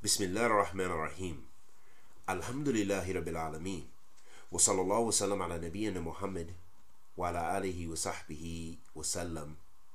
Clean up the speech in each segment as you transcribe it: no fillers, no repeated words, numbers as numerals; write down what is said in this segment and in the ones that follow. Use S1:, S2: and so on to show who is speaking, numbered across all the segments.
S1: بسم الله الرحمن الرحيم. الحمد لله رب العالمين، وصلى الله وسلم على نبينا محمد وعلى آله وصحبه وسلم.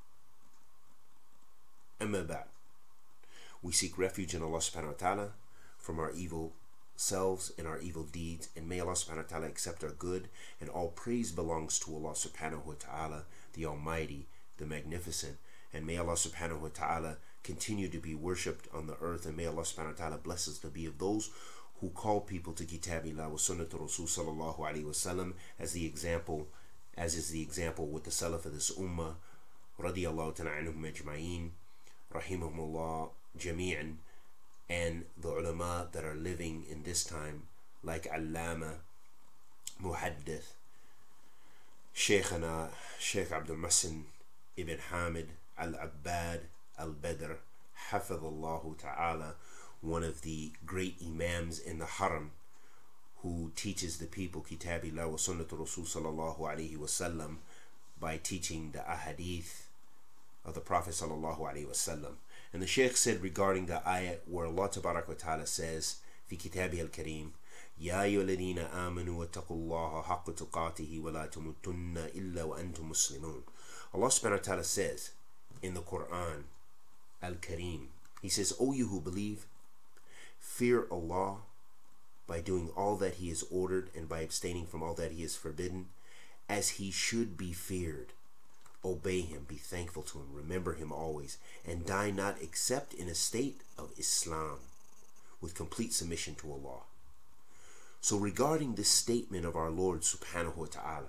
S1: أما بعد, we seek refuge in Allah subhanahu wa ta'ala from our evil selves and our evil deeds, and may Allah subhanahu wa ta'ala accept our good, and all praise belongs to Allah subhanahu wa ta'ala, the Almighty, the Magnificent, and may Allah subhanahu wa ta'ala continue to be worshipped on the earth, and may Allah subhanahu wa ta'ala bless us to be of those who call people to Kitabillah wa Sunnat Rasul sallallahu alayhi wa sallam as is the example with the Salaf of this Ummah, radiyallahu ta'ala anhum ajma'een, rahimahumullah jami'an, and the ulama that are living in this time, like Allama, Muhaddith, Shaykhana, Shaykh Abdul Muhsin ibn Hamid al-Abbad al-Badr, hafidhullahu ta'ala, one of the great imams in the haram, who teaches the people Kitabillah wa Sunnat Rasul sallallahu alayhi wa sallam by teaching the ahadith of the Prophet sallallahu alayhi wa sallam. And the Shaykh said regarding the ayat where Allah tabarak wa ta'ala says fi kitabih al-kareem, Ya ayyuhalladhina amanu wattaqullaha haqqa tuqatihi wa la tamutunna illa wa antum muslimun. Allah subhanahu wa ta'ala says in the Quran al-Kareem, He says, O you who believe, fear Allah by doing all that He has ordered and by abstaining from all that He has forbidden, as He should be feared. Obey Him, be thankful to Him, remember Him always, and die not except in a state of Islam, with complete submission to Allah. So regarding this statement of our Lord subhanahu wa ta'ala,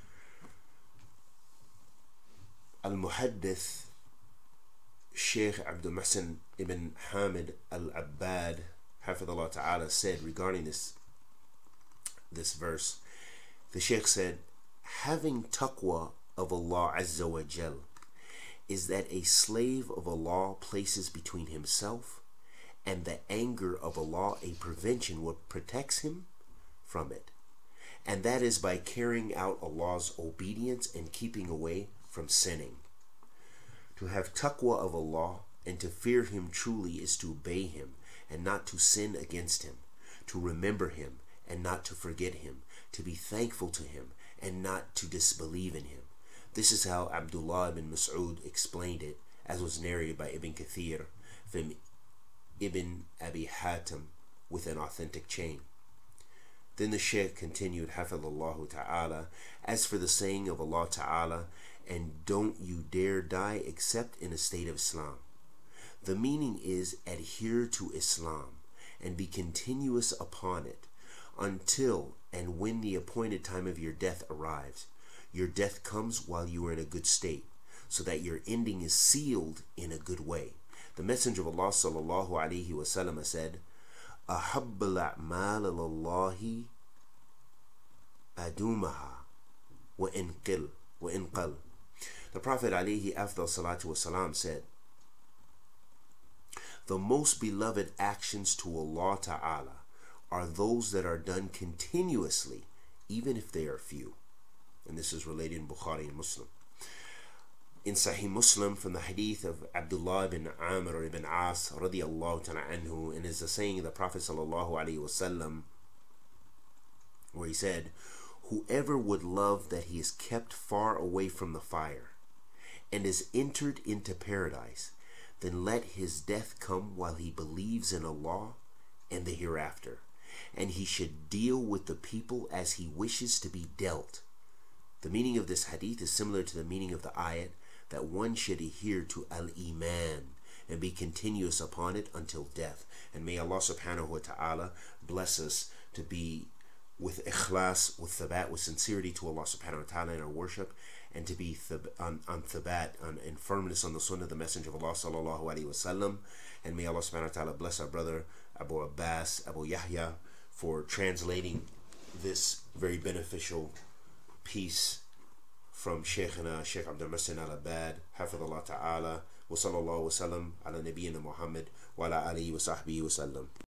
S1: Al-Muhaddith Shaykh Abdul Muhsin ibn Hamid al-Abbad, hafidhullah ta'ala, said regarding this verse, the Shaykh said, having taqwa of Allah Azza wa Jal is that a slave of Allah places between himself and the anger of Allah a prevention what protects him from it, and that is by carrying out Allah's obedience and keeping away from sinning. To have taqwa of Allah and to fear Him truly is to obey Him and not to sin against Him, to remember Him and not to forget Him, to be thankful to Him and not to disbelieve in Him. This is how Abdullah ibn Mas'ud explained it, as was narrated by Ibn Kathir from Ibn Abi Hatim with an authentic chain. Then the Shaykh continued, hafidhullahu ta'ala, as for the saying of Allah ta'ala, and don't you dare die except in a state of Islam. The meaning is adhere to Islam and be continuous upon it until and when the appointed time of your death arrives. Your death comes while you are in a good state, so that your ending is sealed in a good way. The Messenger of Allah sallallahu alayhi wa sallam said, Ahabbal a'mal alallahi adumaha wa inqal. The Prophet alayhi afdal salatu wasalam said, the most beloved actions to Allah Ta'ala are those that are done continuously, even if they are few. And this is related in Bukhari and Muslim. In Sahih Muslim, from the hadith of Abdullah ibn Amr ibn As radiyallahu ta'ala anhu, and is the saying of the Prophet sallallahu alayhi wasallam, where he said, whoever would love that he is kept far away from the fire and is entered into paradise, then let his death come while he believes in Allah and the hereafter, and he should deal with the people as he wishes to be dealt. The meaning of this hadith is similar to the meaning of the ayat, that one should adhere to al-Iman and be continuous upon it until death. And may Allah subhanahu wa ta'ala bless us to be with ikhlas, with thabat, with sincerity to Allah subhanahu wa ta'ala in our worship, and to be on thabat, in firmness on the sunnah of the Messenger of Allah sallallahu alayhi wa sallam. And may Allah subhanahu wa ta'ala bless our brother Abu Abbas, Abu Yahya, for translating this very beneficial piece from Shaykhana Shaykh Abdul Muhsin al-Abbad, hafidhullah ta'ala, wa sallallahu wa sallam ala nabiyyina Muhammad wa ala alihi wa sahbihi wa sallam.